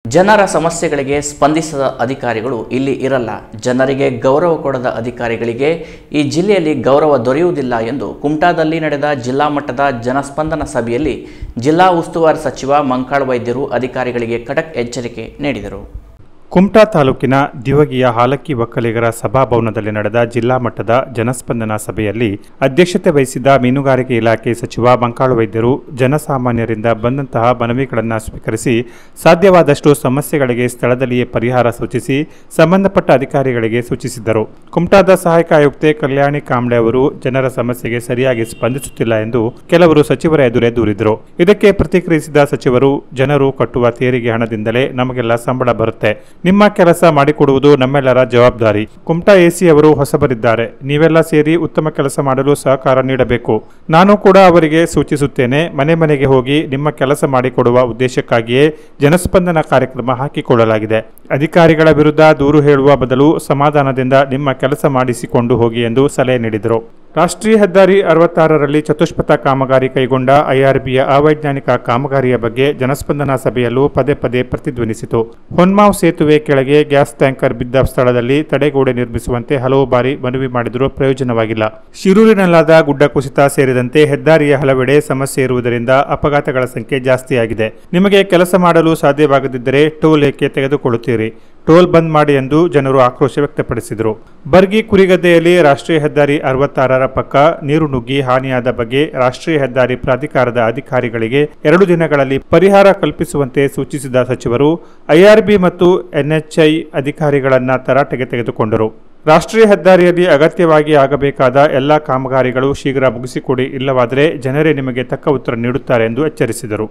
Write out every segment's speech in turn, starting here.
ಜನರ ಸಮಸ್ಯೆಗಳಿಗೆ ಸ್ಪಂದಿಸದ ಅಧಿಕಾರಿಗಳು ಇಲ್ಲಿ ಇರಲ್ಲ. ಜನರಿಗೆ ಗೌರವ ಕೊಡದ ಅಧಿಕಾರಿಗಳಿಗೆ ಈ ಜಿಲ್ಲೆಯಲ್ಲಿ ಗೌರವ ದೊರೆಯುವುದಿಲ್ಲ ಎಂದು ಕುಮಟಾದಲ್ಲಿ ನಡೆದ ಜಿಲ್ಲಾ ಮಟ್ಟದ ಜನಸ್ಪಂದನ ಸಭೆಯಲ್ಲಿ ಜಿಲ್ಲಾ ಉಸ್ತುವಾರಿ ಸಚಿವ ಮಂಕಾಳ ವೈದ್ಯರು ಅಧಿಕಾರಿಗಳಿಗೆ ಖಡಕ್ ಎಚ್ಚರಿಕೆ ನೀಡಿದರು. ಕುಮಟಾ ತಾಲೂಕಿನ ದಿವಗಿಯ ಹಾಲಕ್ಕಿ ಒಕ್ಕಲಿಗರ ಸಭಾಭವನದಲ್ಲಿ ನಡೆದ ಜಿಲ್ಲಾ ಮಟ್ಟದ ಜನಸ್ಪಂದನ ಸಭೆಯಲ್ಲಿ ಅಧ್ಯಕ್ಷತೆ ವಹಿಸಿದ್ದ ಮೀನುಗಾರಿಕೆ ಇಲಾಖೆ ಸಚಿವ ಮಂಕಾಳ ವೈದ್ಯರು ಜನಸಾಮಾನ್ಯರಿಂದ ಬಂದಂತಹ ಮನವಿಗಳನ್ನು ಸ್ವೀಕರಿಸಿ ಸಾಧ್ಯವಾದಷ್ಟು ಸಮಸ್ಯೆಗಳಿಗೆ ಸ್ಥಳದಲ್ಲಿಯೇ ಪರಿಹಾರ ಸೂಚಿಸಿ ಸಂಬಂಧಪಟ್ಟ ಅಧಿಕಾರಿಗಳಿಗೆ ಸೂಚಿಸಿದ್ದರು. ಕುಮಟಾದ ಸಹಾಯಕ ಆಯುಕ್ತೆ ಕಲ್ಯಾಣಿ ಕಾಂಬ್ಳೆ ಅವರು ಜನರ ಸಮಸ್ಯೆಗೆ ಸರಿಯಾಗಿ ಸ್ಪಂದಿಸುತ್ತಿಲ್ಲ ಎಂದು ಕೆಲವರು ಸಚಿವರ ಎದುರೇ ದೂರಿದರು. ಇದಕ್ಕೆ ಪ್ರತಿಕ್ರಿಯಿಸಿದ ಸಚಿವರು, ಜನರು ಕಟ್ಟುವ ತೆರಿಗೆ ಹಣದಿಂದಲೇ ನಮಗೆಲ್ಲ ಸಂಬಳ ಬರುತ್ತೆ. ನಿಮ್ಮ ಕೆಲಸ ಮಾಡಿಕೊಡುವುದು ನಮ್ಮೆಲ್ಲರ ಜವಾಬ್ದಾರಿ. ಕುಮಟಾ ಎಸಿ ಅವರು ಹೊಸಬರಿದ್ದಾರೆ. ನೀವೆಲ್ಲ ಸೇರಿ ಉತ್ತಮ ಕೆಲಸ ಮಾಡಲು ಸಹಕಾರ ನೀಡಬೇಕು. ನಾನು ಕೂಡ ಅವರಿಗೆ ಸೂಚಿಸುತ್ತೇನೆ. ಮನೆ ಮನೆಗೆ ಹೋಗಿ ನಿಮ್ಮ ಕೆಲಸ ಮಾಡಿಕೊಡುವ ಉದ್ದೇಶಕ್ಕಾಗಿಯೇ ಜನಸ್ಪಂದನ ಕಾರ್ಯಕ್ರಮ ಹಾಕಿಕೊಳ್ಳಲಾಗಿದೆ. ಅಧಿಕಾರಿಗಳ ವಿರುದ್ಧ ದೂರು ಹೇಳುವ ಬದಲು ಸಮಾಧಾನದಿಂದ ನಿಮ್ಮ ಕೆಲಸ ಮಾಡಿಸಿಕೊಂಡು ಹೋಗಿ ಎಂದು ಸಲಹೆ ನೀಡಿದರು. ರಾಷ್ಟ್ರೀಯ ಹೆದ್ದಾರಿ 66ರಲ್ಲಿ ಚತುಷ್ಪಥ ಕಾಮಗಾರಿ ಕೈಗೊಂಡ ಐಆರ್ಬಿಯ ಅವೈಜ್ಞಾನಿಕ ಕಾಮಗಾರಿಯ ಬಗ್ಗೆ ಜನಸ್ಪಂದನ ಸಭೆಯಲ್ಲೂ ಪದೇ ಪದೇ ಪ್ರತಿಧ್ವನಿಸಿತು. ಹೊನ್ಮಾವ್ ಸೇತುವೆ ಕೆಳಗೆ ಗ್ಯಾಸ್ ಟ್ಯಾಂಕರ್ ಬಿದ್ದ ಸ್ಥಳದಲ್ಲಿ ತಡೆಗೋಡೆ ನಿರ್ಮಿಸುವಂತೆ ಹಲವು ಬಾರಿ ಮನವಿ ಮಾಡಿದರೂ ಪ್ರಯೋಜನವಾಗಿಲ್ಲ. ಶಿರೂರಿನಲ್ಲಾದ ಗುಡ್ಡ ಕುಸಿತ ಸೇರಿದಂತೆ ಹೆದ್ದಾರಿಯ ಹಲವೆಡೆ ಸಮಸ್ಯೆ ಇರುವುದರಿಂದ ಅಪಘಾತಗಳ ಸಂಖ್ಯೆ ಜಾಸ್ತಿಯಾಗಿದೆ. ನಿಮಗೆ ಕೆಲಸ ಮಾಡಲು ಸಾಧ್ಯವಾಗದಿದ್ದರೆ ಟೋಲ್ ಏಕೆ ತೆಗೆದುಕೊಳ್ಳುತ್ತೀರಿ? ಟೋಲ್ ಬಂದ್ ಮಾಡಿ ಎಂದು ಜನರು ಆಕ್ರೋಶ ವ್ಯಕ್ತಪಡಿಸಿದರು. ಬರ್ಗಿ ಕುರಿಗದ್ದೆಯಲ್ಲಿ ರಾಷ್ಟ್ರೀಯ ಹೆದ್ದಾರಿ 66ರ ಪಕ್ಕ ನೀರು ನುಗ್ಗಿ ಹಾನಿಯಾದ ಬಗ್ಗೆ ರಾಷ್ಟ್ರೀಯ ಹೆದ್ದಾರಿ ಪ್ರಾಧಿಕಾರದ ಅಧಿಕಾರಿಗಳಿಗೆ 2 ದಿನಗಳಲ್ಲಿ ಪರಿಹಾರ ಕಲ್ಪಿಸುವಂತೆ ಸೂಚಿಸಿದ ಸಚಿವರು ಐಆರ್ಬಿ ಮತ್ತು ಎನ್ಎಚ್ಐ ಅಧಿಕಾರಿಗಳನ್ನ ತರಾಟೆಗೆ ತೆಗೆದುಕೊಂಡರು. ರಾಷ್ಟ್ರೀಯ ಹೆದ್ದಾರಿಯಲ್ಲಿ ಅಗತ್ಯವಾಗಿ ಆಗಬೇಕಾದ ಎಲ್ಲ ಕಾಮಗಾರಿಗಳು ಶೀಘ್ರ ಮುಗಿಸಿಕೊಡಿ, ಇಲ್ಲವಾದರೆ ಜನರೇ ನಿಮಗೆ ತಕ್ಕ ಉತ್ತರ ನೀಡುತ್ತಾರೆ ಎಂದು ಎಚ್ಚರಿಸಿದರು.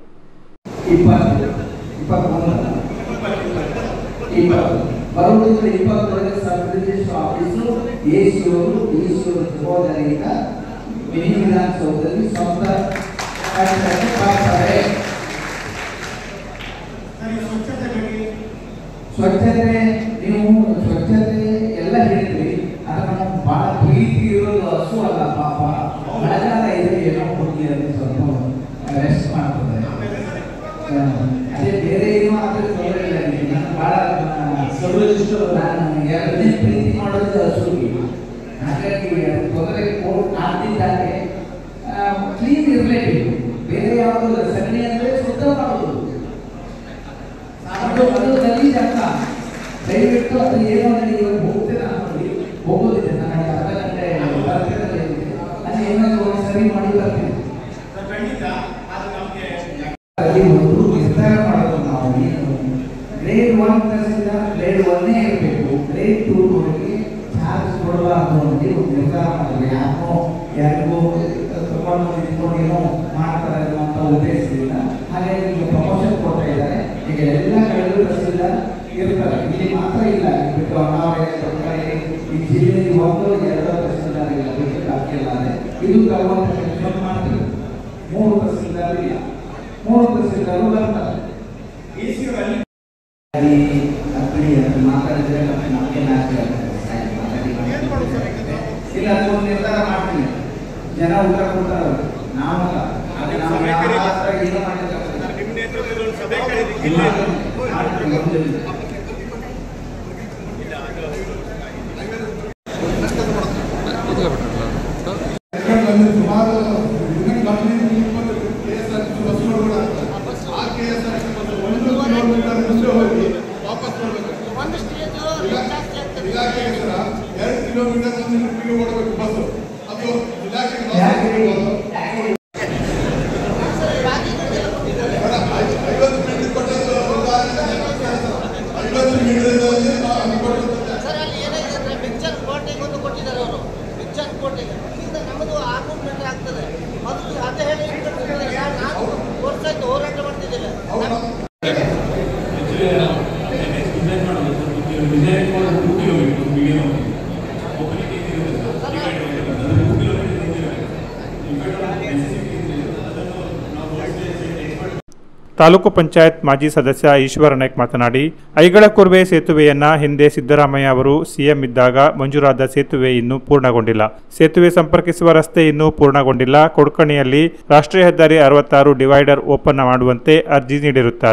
ಸ್ವಚ್ಛತೆ ನೀವು ಸ್ವಚ್ಛತೆ ಎಲ್ಲ ಹೇಳಿದ್ರಿ. ಅದಕ್ಕೆ ನಾವು ಬಹಳ ಪ್ರೀತಿ ಇರೋದು ಹಸು ಅಲ್ಲ, ಪಾಪ ಮಳೆಗಾಲ ಇದೆ, ಏನೋ ಹೋಗಿ ಅಂತ ಸ್ವಲ್ಪ ರೆಸ್ಟ್ ಮಾಡ್ತಾರೆ. ಅದೇ ಬೇರೆ ಏನೋ ಆದರೆ ತೊಂದರೆ ಇಲ್ಲ. ನಾನು ಬಹಳ ನಾನು ಎರಡನೇ ಪ್ರೀತಿ ಮಾಡೋದು ಹಸುಗೆ. ಹಾಗಾಗಿ ತೊಂದರೆ ಆಗ್ತಿದ್ದಾಗೆ ಕ್ಲೀನ್ ಇರಲೇಬೇಕು. ಬೇರೆ ಯಾವುದೂ ಸಗಣಿ ಅಂದರೆ ಶುದ್ಧ ಮಾಡೋದು, ಅದು ಗಲೀಜಲ್ಲ. ದಯವಿಟ್ಟು ಅದು ಏನೋ ನನಗೆ ಹೋಗ್ತೇನೆ, ನಾನು ಹೋಗೋದಿದೆ, ನನಗೆ ಅರ್ಧ ಗಂಟೆ ಬರ್ತೇನೆ, ಅದು ಏನಾದರೂ ಒಂದು ಸರಿ ಮಾಡಿ ಬರ್ತೇನೆ. ಒಂದು ವಿಸ್ತಾರ ಮಾಡೋದು ನಾವು ಗ್ರೇಡ್ 1 ತಹಸೀಲ್ದಾರ್ ಗ್ರೇಡ್ 1 ಇರಬೇಕು. ಗ್ರೇಡ್ 2 ಅವರಿಗೆ ಚಾರ್ಜ್ ಕೊಡಬಾರ್ದು ಅಂತ ಒಂದು ನಿರ್ಧಾರ ಮಾಡಿದ್ರೆ ಯಾರಿಗೂ ತಗೊಂಡು ಇಟ್ಕೊಂಡು ಏನೋ ಮಾಡ್ತಾರೆ ಅನ್ನುವಂಥ ಉದ್ದೇಶದಿಂದ ಹಾಗಾಗಿ ಈಗ ಪ್ರಮೋಷನ್ ಕೊಡ್ತಾ ಇದ್ದಾರೆ. ಈಗ ಎಲ್ಲ ಕಡೆಗೂ ತಹಸೀಲ್ದಾರ್ ಇರ್ತಾರೆ, ಇಲ್ಲಿ ಮಾತ್ರ ಇಲ್ಲ. ಬಿಟ್ಟು ಅನಾವರಣ ಈ ಜಿಲ್ಲೆಯಲ್ಲಿ 1-2 ತಹಸೀಲ್ದಾರ್ ಇಲ್ಲ, ಬಿಟ್ಟು ಹಾಕಿಲ್ಲ. ಇದು ತಗೊಂಡು ಕೆಲಸ ಮಾಡ್ತೀವಿ. 3 ತಹಸೀಲ್ದಾರ್ ಇಲ್ಲ, 3 ತಹಸೀಲ್ದಾರು ಬರ್ತಾರೆ. ಮಾತಾಡಿದ್ರೆ ನಮಗೆ ನಾಚಿಕೆ ಇಲ್ಲ, ಅದೊಂದು ನಿರ್ಧಾರ ಮಾಡ್ತೀನಿ. ಜನ ಉತ್ತರ ಕೊಡ್ತಾರೆ, ನಾವಲ್ಲ. ಏನು ತಾಲೂಕು ಪಂಚಾಯತ್ ಮಾಜಿ ಸದಸ್ಯ ಈಶ್ವರ ನಾಯ್ಕ್ ಮಾತನಾಡಿ, ಐಗಳಕುರ್ವೆ ಸೇತುವೆಯನ್ನ ಹಿಂದೆ ಸಿದ್ದರಾಮಯ್ಯ ಅವರು ಸಿಎಂ ಇದ್ದಾಗ ಮಂಜೂರಾದ ಸೇತುವೆ ಇನ್ನೂ ಪೂರ್ಣಗೊಂಡಿಲ್ಲ. ಸೇತುವೆ ಸಂಪರ್ಕಿಸುವ ರಸ್ತೆ ಇನ್ನೂ ಪೂರ್ಣಗೊಂಡಿಲ್ಲ. ಕೊಡ್ಕಣಿಯಲ್ಲಿ ರಾಷ್ಟ್ರೀಯ ಹೆದ್ದಾರಿ 66 ಡಿವೈಡರ್ ಓಪನ್ ಮಾಡುವಂತೆ ಅರ್ಜಿ ನೀಡಿರುತ್ತಾರೆ.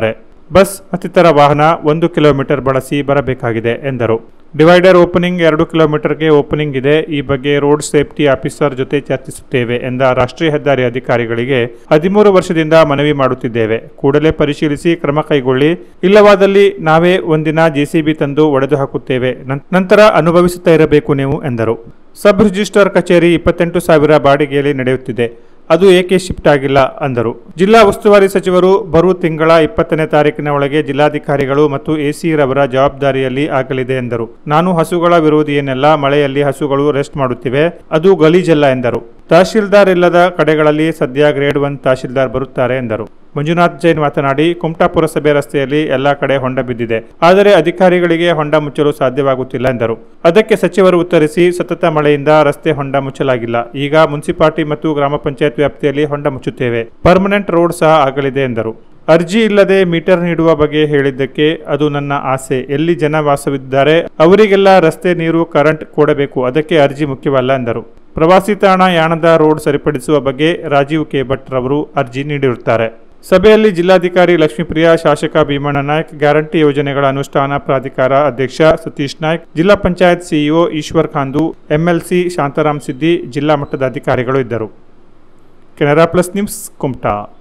ಬಸ್ ಮತ್ತಿತರ ವಾಹನ 1 ಕಿಲೋಮೀಟರ್ ಬಳಸಿ ಬರಬೇಕಾಗಿದೆ ಎಂದರು. ಡಿವೈಡರ್ ಓಪನಿಂಗ್ 2 ಕಿಲೋಮೀಟರ್ಗೆ ಓಪನಿಂಗ್ ಇದೆ. ಈ ಬಗ್ಗೆ ರೋಡ್ ಸೇಫ್ಟಿ ಆಫೀಸರ್ ಜೊತೆ ಚರ್ಚಿಸುತ್ತೇವೆ ಎಂದ ರಾಷ್ಟ್ರೀಯ ಹೆದ್ದಾರಿ ಅಧಿಕಾರಿಗಳಿಗೆ 13 ವರ್ಷದಿಂದ ಮನವಿ ಮಾಡುತ್ತಿದ್ದೇವೆ. ಕೂಡಲೇ ಪರಿಶೀಲಿಸಿ ಕ್ರಮ ಕೈಗೊಳ್ಳಿ. ಇಲ್ಲವಾದಲ್ಲಿ ನಾವೇ ಒಂದಿನ ಜೆಸಿಬಿ ತಂದು ಒಡೆದು ಹಾಕುತ್ತೇವೆ. ನಂತರ ಅನುಭವಿಸುತ್ತಾ ಇರಬೇಕು ನೀವು ಎಂದರು. ಸಬ್ ರಿಜಿಸ್ಟ್ರಾರ್ ಕಚೇರಿ 28,000 ಬಾಡಿಗೆಯಲ್ಲಿ ನಡೆಯುತ್ತಿದೆ. ಅದು ಏಕೆ ಶಿಫ್ಟ್ ಆಗಿಲ್ಲ ಅಂದರು. ಜಿಲ್ಲಾ ಉಸ್ತುವಾರಿ ಸಚಿವರು ಬರುವ ತಿಂಗಳ 20ನೇ ತಾರೀಕಿನ ಒಳಗೆ ಜಿಲ್ಲಾಧಿಕಾರಿಗಳು ಮತ್ತು ಎಸಿ ರವರ ಜವಾಬ್ದಾರಿಯಲ್ಲಿ ಆಗಲಿದೆ ಎಂದರು. ನಾನು ಹಸುಗಳ ವಿರೋಧಿಯನ್ನೆಲ್ಲ, ಮಳೆಯಲ್ಲಿ ಹಸುಗಳು ರೆಸ್ಟ್ ಮಾಡುತ್ತಿವೆ, ಅದು ಗಲೀಜಲ್ಲ ಎಂದರು. ತಹಶೀಲ್ದಾರ್ ಇಲ್ಲದ ಕಡೆಗಳಲ್ಲಿ ಸದ್ಯ ಗ್ರೇಡ್ 1 ತಹಶೀಲ್ದಾರ್ ಬರುತ್ತಾರೆ ಎಂದರು. ಮಂಜುನಾಥ್ ಜೈನ್ ಮಾತನಾಡಿ, ಕುಮಟಾ ಪುರಸಭೆ ರಸ್ತೆಯಲ್ಲಿ ಎಲ್ಲಾ ಕಡೆ ಹೊಂಡ ಬಿದ್ದಿದೆ, ಆದರೆ ಅಧಿಕಾರಿಗಳಿಗೆ ಹೊಂಡ ಮುಚ್ಚಲು ಸಾಧ್ಯವಾಗುತ್ತಿಲ್ಲ ಎಂದರು. ಅದಕ್ಕೆ ಸಚಿವರು ಉತ್ತರಿಸಿ, ಸತತ ಮಳೆಯಿಂದ ರಸ್ತೆ ಹೊಂಡ ಮುಚ್ಚಲಾಗಿಲ್ಲ. ಈಗ ಮುನ್ಸಿಪಾಲಿಟಿ ಮತ್ತು ಗ್ರಾಮ ಪಂಚಾಯತ್ ವ್ಯಾಪ್ತಿಯಲ್ಲಿ ಹೊಂಡ ಮುಚ್ಚುತ್ತೇವೆ. ಪರ್ಮನೆಂಟ್ ರೋಡ್ ಸಹ ಆಗಲಿದೆ ಎಂದರು. ಅರ್ಜಿ ಇಲ್ಲದೆ ಮೀಟರ್ ನೀಡುವ ಬಗ್ಗೆ ಹೇಳಿದ್ದಕ್ಕೆ ಅದು ನನ್ನ ಆಸೆ. ಎಲ್ಲಿ ಜನ ವಾಸವಿದ್ದಾರೆ ಅವರಿಗೆಲ್ಲ ರಸ್ತೆ, ನೀರು, ಕರೆಂಟ್ ಕೊಡಬೇಕು. ಅದಕ್ಕೆ ಅರ್ಜಿ ಮುಖ್ಯವಲ್ಲ ಎಂದರು. ಪ್ರವಾಸಿ ತಾಣ ಯಾಣದ ರೋಡ್ ಸರಿಪಡಿಸುವ ಬಗ್ಗೆ ರಾಜೀವ್ ಕೆ ಭಟ್ ರವರು ಅರ್ಜಿ ನೀಡಿರುತ್ತಾರೆ. ಸಭೆಯಲ್ಲಿ ಜಿಲ್ಲಾಧಿಕಾರಿ ಲಕ್ಷ್ಮೀಪ್ರಿಯಾ, ಶಾಸಕ ಭೀಮಣ್ಣ ನಾಯ್ಕ್, ಗ್ಯಾರಂಟಿ ಯೋಜನೆಗಳ ಅನುಷ್ಠಾನ ಪ್ರಾಧಿಕಾರ ಅಧ್ಯಕ್ಷ ಸತೀಶ್ ನಾಯ್ಕ್, ಜಿಲ್ಲಾ ಪಂಚಾಯತ್ ಸಿಇಒ ಈಶ್ವರ್ ಖಾಂದು, ಎಂಎಲ್ಸಿ ಶಾಂತಾರಾಮ್ ಸಿದ್ದಿ, ಜಿಲ್ಲಾ ಮಟ್ಟದ ಅಧಿಕಾರಿಗಳು ಇದ್ದರು. Canara plus news, Kumta.